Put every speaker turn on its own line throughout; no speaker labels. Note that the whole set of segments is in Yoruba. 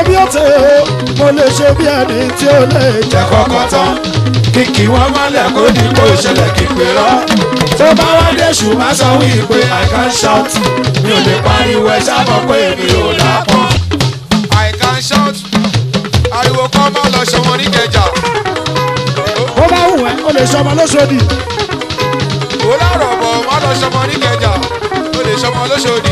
bí ọ̀tẹ̀ o mo lè ṣe bí ẹni tí ó lè jẹ́ kọ́kọ́ tán kìkì wọn mọ́lẹ̀ kó ní kó ṣẹlẹ̀ kí pé rọ́ tó bá wá dé ṣù má sọ wípé I can shout mi ò lè pariwo ẹ ṣàmọ̀ pé mi ò lápọn.
I can shout ariwo kan má lọ ṣọmọ ní Ìkẹjà.
ó bá wù ẹ́ o lè ṣọmọ lóṣòdì.
ó lárọ̀ bọ̀ má lọ ṣọmọ ní Ìkẹjà ó lè ṣọmọ lóṣòdì.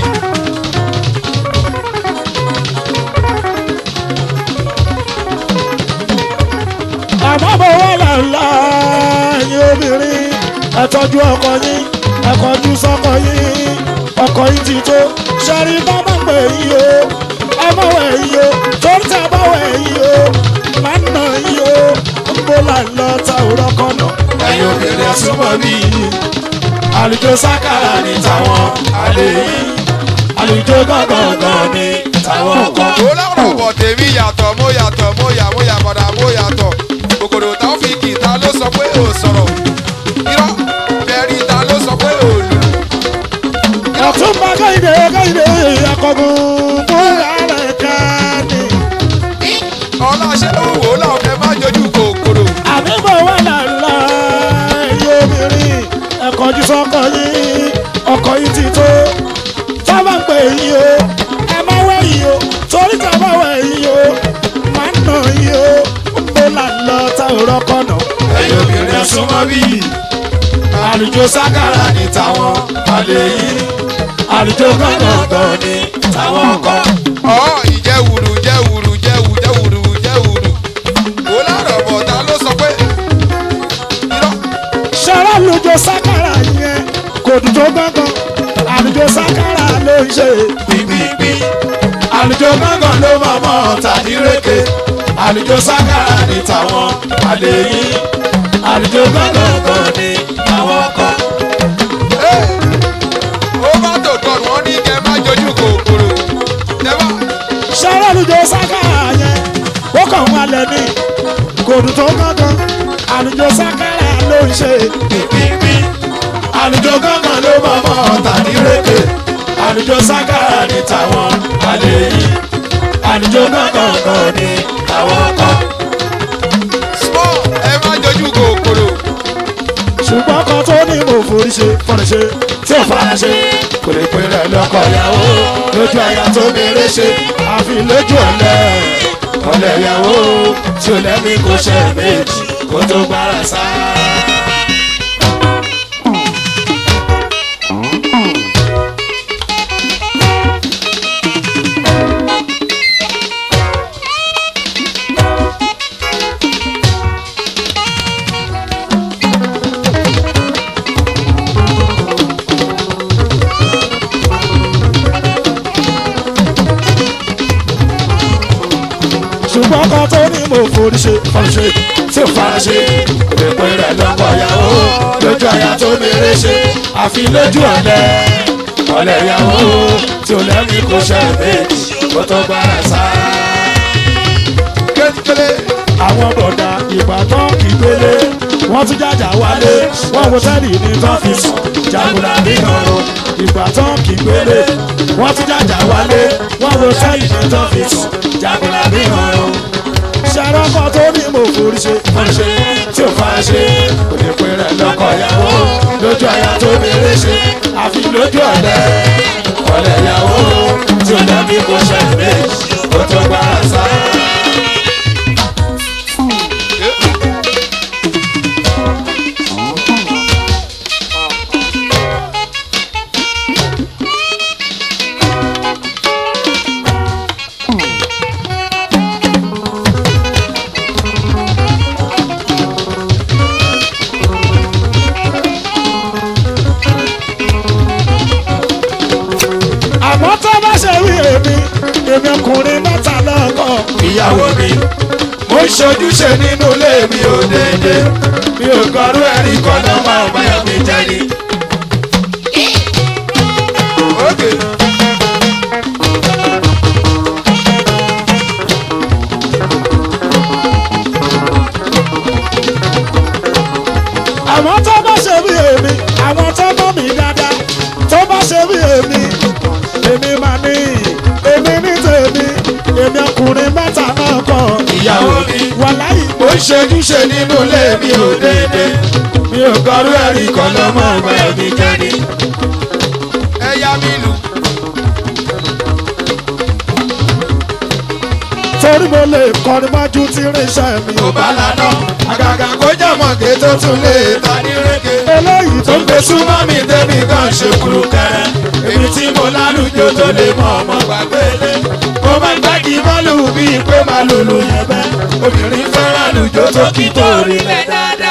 àmọ́ bò wà lálá ẹ̀yin obìnrin ẹ tọ́jú ọkọ yín ẹ kọjú sọ́kọ yín ọkọ yín ti tó ṣẹ́rí bá má pè yín o ẹ má wẹ̀ yín o torí tẹ bá wẹ̀ yín o má nà yín o ń bó là ń lọ ta òrọ́ kọ́nà. ẹ̀yin obìnrin súnmọ́ bí àlùjọ sákàrà ní tàwọn àlè yín àlùjọ gángan ní tàwọn kan.
ó lárọ̀ bọ̀ tèmi yàtọ̀ mo yàtọ̀ mo yàbọ̀dà mo yàtọ̀ kòkòrò táwọn fi kìta ló sọ pé ò sọ̀rọ̀ irọ́ bẹ̀rí ta ló sọ pé ò lù.
ọ̀túnba Kẹ́hìndé akọgun bóyá rẹ̀ ká ní.
ọlọ́ṣẹ́ òwò làwọn fẹ́ má jojú kòkòrò.
àbíbọ̀ wà lálá ẹ̀yin obìnrin ẹ̀kọ́jú sọ́kọ yín ọkọ yín ti tó tábà ń pè yín o ẹ má wẹ̀ yín o torí tábà wẹ̀ yín o má nà yín o ń bó là ń lọ tá ò rọ́kọ̀nà. ẹ̀yin obìnrin súnmọ́ bí àlùjọ sákàrà ní tàwọn àlè yín àlùjọ gángan ní tàwọn kan.
ìjẹ́wùrù jẹ́wùrù jẹ́wùrù jẹ́wùrù ó lárọ̀ bọ̀ ta ló sọ pé irọ́.
ṣọ́ra àlùjọ sákàrà yẹn kò dùn tó gángan àlùjọ sákàrà ló ń ṣe pípípí àlùjọ gángan ló mọ̀mọ́ tàbí rékè àlùjọ sákàrà ní tàwọn àlè yín àlùjọ gángan ní àwọn kan.
ó bá tó tọrọ wọn ní kẹ má jojú kòkòrò tẹ́wọ́.
ṣọ́ra àlùjọ sákàrà yẹn ó kàn wá lẹ́ni kò dùn tó gángan àlùjọ sákàrà ló ń ṣe pípípí àlùjọ gángan ló mọ̀mọ́ tàbí rékè àlùjọ sákàrà ní tàwọn àlè yín àlùjọ gángan ní àwọn kan.
small ẹ má jojú kòkòrò.
ṣùgbọ́n kan tó ní mo forí ṣe fọ́nà ṣe tí ò fara ṣe kò lè pè rẹ̀ lọ́kọ ìyàwó lójú àyà tó mèrè ṣe àfi lójú ọ̀lẹ ìyàwó tí ò lẹ́mí kò ṣe méjì kó tó gbára sá. ṣùgbọ́n kan tó ní mo forí ṣe fọ́nà ṣe tí ò fara ṣe kò lè pè rẹ̀ lọ́kọ ìyàwó lójú àyà tó mèrè ṣe àfi lójú ọ̀lẹ ìyàwó tí ò lẹ́mí kò ṣe méjì kó tó gbára sá.
kékeré
àwọn bọ̀dà ìbátan kì í gbélé wọ́n tún jàjà wálé wọ́n wo tẹ́lì ní tán fi sùn jàgùlà nìkan o ìbátan kì í gbélé wọ́n tún jàjà wálé wọ́n wo tẹ́lì ní tán fi sùn jàgùlà nìkan o. ṣàròkọ tó ní mo forí ṣe fọ́n ṣe tí ò fa ṣe kò lè pè rẹ̀ lọ́kọ ìyàwó lójú àyà tó mèrè ṣe àfi lójú ọ̀lẹ ìyàwó tí ò lẹ́mí kò ṣe méjì kó tó gbára sá. àmọ́ tó bá ṣe wí èmi ọkùnrin mẹ́ta lọ́kọ̀ ìyàwó mi mo ń ṣojúṣe nínú ilé mi ò dédé mi ò gọrú ẹ̀rí kan náà máa báyọ̀ mi jẹ́ ni.
okay.
àmọ́ tó bá ṣe wí èmi àwọn tó mọ̀ mí dáadáa tó bá ṣe wí èmi máa ní èmi ní tèmi èmi ọkùnrin mẹ́ta
ìyàwó mi.
wàláyé
ó ń ṣojúṣe nínú ilé mi ò dédé. mi ò kọrú ẹ̀rí kan lọ́mọ ọgbà ẹ̀mí jẹ́ni. ẹ yá mi lù.
torí mo lè kọrin májú tí irinṣẹ́ mi
ò bá lànà. àgàgà kó jọ̀mọ̀gé tó tún lè ta ní rége.
eléyìí
tó ń gbé súnmọ́ mi débi kan ṣe kúrú kẹrẹ. èmi tí mo lálùjọ tó lè mọ ọmọ gbàgbé lé. mo máa ń gbági mọ́lù bíi pé máa lùlù yẹn bẹ́. obìnrin fẹ́ràn lùjọ tó kí tó rí lẹ̀ dáadáa.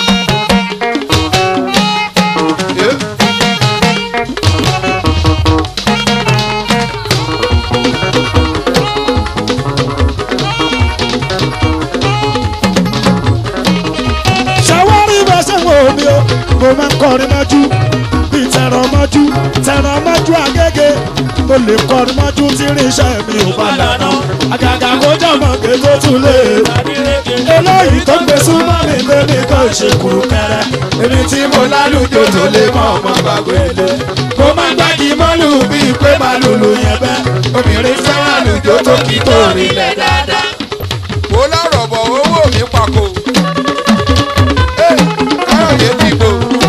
ṣàwárí bá ṣe wò mí o mo máa ń kọrin májú bíi tẹ̀ràn májú agége mo lè kọrin májú tí irinṣẹ́ mi ò bá lànà àgàgà kó jọ̀mọ̀gé tó tún lè eléyìí tó gbé súnmọ́ mi lórí kan ṣe kúrú kẹrẹ.
èmi tí mo lálùjọ tó lè mọ ọmọ gbàgbé lé. mo máa ń gbági mọ́lù bíi pé máa lùlù yẹn bẹ́. obìnrin fẹ́ràn lùjọ tó kí tó rí lẹ̀ dáadáa. mo lọ́rọ̀ bọ̀ owó mi pàkó. káyọ̀dé dìgbò.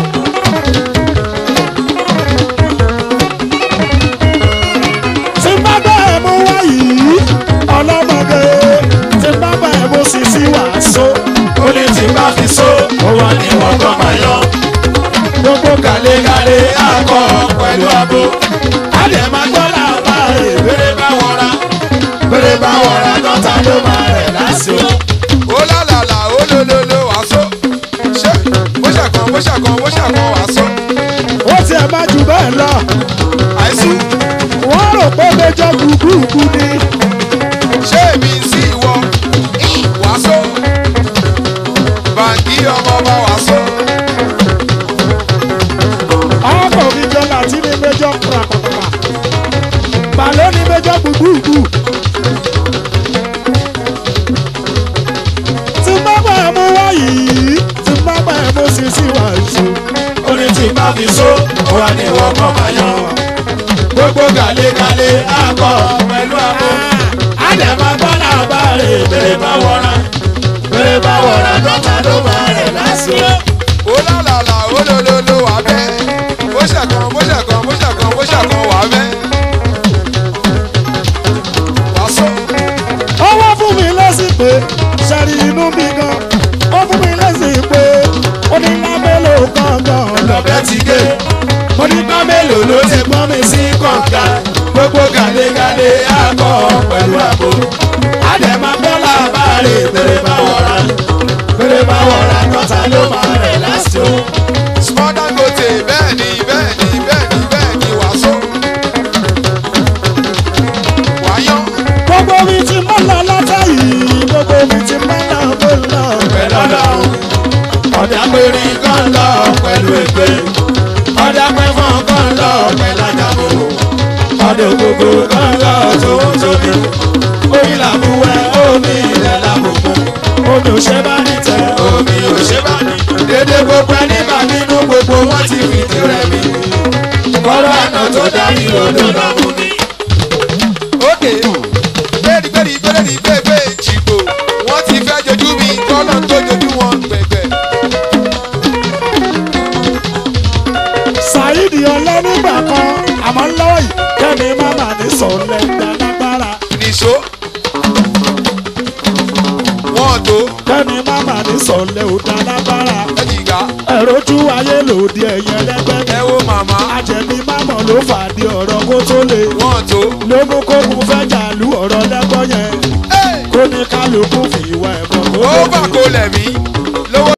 tí n bá bẹ́ẹ̀ mú wá yìí ọlọ́mọge tí n bá bẹ́ẹ̀ mú sì sí wàásù
ó ní tí bá fi so ó wà ní wọn kọ́ máa yọ. gbogbo gàlégàlé akọ pẹ̀lú abo. adẹ̀ máa gbọ́ làbá rẹ̀ bèrè bá wọra. bèrè bá wọra dọ́ta ló máa rẹ̀ lásìó. ó lálàlà ó lólólo wàásù. ṣé bó ṣàkan bó ṣàkan bó ṣàkan wàásù.
ó tiẹ̀ má jù bẹ́ẹ̀ lọ
àìsù.
wọ́n rò pé méjọ gbùgbùgbù ni
ṣé èmi sí ìwọ wàásù. bàǹkì ọmọ ọba wàásù.
ọkọ̀ mi jọ láti ní méjọ pàpàpà bàlẹ́ ní méjọ gbùgbùgbù tí n bá bẹ́ẹ̀ mú wá yìí tí n bá bẹ́ẹ̀ mú sì sí wàásù
ó ní tí bá fi so ó wà ní wọn kọ́ máa yọ. gbogbo gàlégàlé akọ pẹ̀lú abo. adẹ̀ máa gbọ́ làbá rẹ̀ bèrè bá wọra. bèrè bá wọra dọ́ta ló máa rẹ̀ lásìó. ó lálàlà ó lólólo wà bẹ́. bó ṣàkan bó ṣàkan bó ṣàkan bó ṣàkan wà bẹ́. wàásù.
ó wá fún mi lẹ́sìn pé ṣàrí inú mi gan ó fún mi lẹ́sìn pé ó ní lábẹ́lò gangan
lọ́bẹ̀ ti gé. mo ní bá mélòó ló ti pọ́n mi sí kọ̀ǹga. gbogbo gàlégàlé akọ pẹ̀lú abo. adẹ̀ máa gbọ́ làbá rẹ̀ bèrè bá wọra. bèrè bá wọra dọ́ta ló máa rẹ̀ lásìó. small Dangote bẹ́ẹ̀ ni bẹ́ẹ̀ ni bẹ́ẹ̀ ni bẹ́ẹ̀ ni wàásù. wáyọ́.
gbogbo mi ti mọ́ lọ lọ́tà yìí gbogbo mi ti mọ́ lọ bó lọ
pẹ̀lú ọlọ́run. ọ̀dà péré kan lọ pẹ̀lú èpè. ọ̀dà pẹ́fọ́n kan lọ pẹ̀lú àjàbò. ọ̀dà ògógó kan lọ tòun tóbi. omi làbúwẹ̀ omi ilẹ̀ làbùkù.
omi ò ṣe bá ní tẹ
omi ò ṣe bá ní. dédé gbogbo ẹni bá nínú gbogbo wọn ti fìdí rẹ̀ mi. kọ́rọ́ àná tó darí odò náà mú mi. ókè gbérí gbégbé jìgbò wọ́n ti fẹ́ jojú mi kọ́nà tó jojú wọn gbẹ̀gbẹ̀.
Saheed ọlọ́nígbà kan àmọ́ lọ́wọ́ yìí kẹ́mi máma ní sọ̀lẹ̀ dálágbára
nìṣó wọ́n tó
kẹ́mi máma ní sọ̀lẹ̀ ò dálágbára
ẹ̀jìgá
ẹ̀rọ ojú ayé lòdì ẹ̀yẹ lẹ́gbẹ́
ẹ wo màmá
ajẹ̀mí mámọ̀ ló fàdí ọ̀rọ̀ kó tó le
wọ́n tó.
ló mú kókun fẹ́ jàlú ọ̀rọ̀ lẹ́gbọ́ yẹn kó ní kálukú fi ìwà ẹ̀bọ̀ kó
ó bà
lè
kó lẹ̀ mí